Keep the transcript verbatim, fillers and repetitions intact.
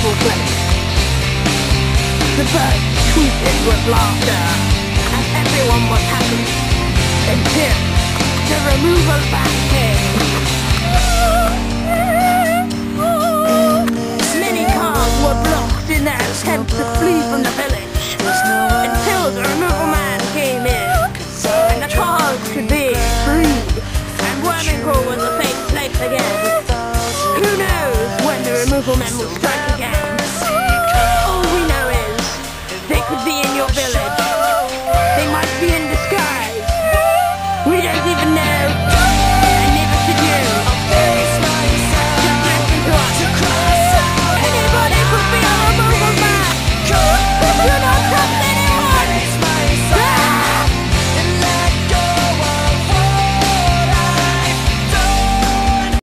peaceful place. The birds tweeted with laughter, and everyone was happy until the removal van came. Many cars were blocked in their attempt to